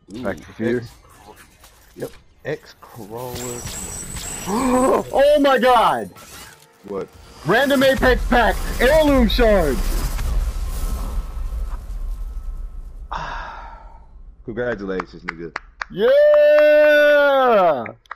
Back to fear. Yep. X crawler. Oh my god! What? Random Apex pack, heirloom shards. Congratulations, nigga. Yeah!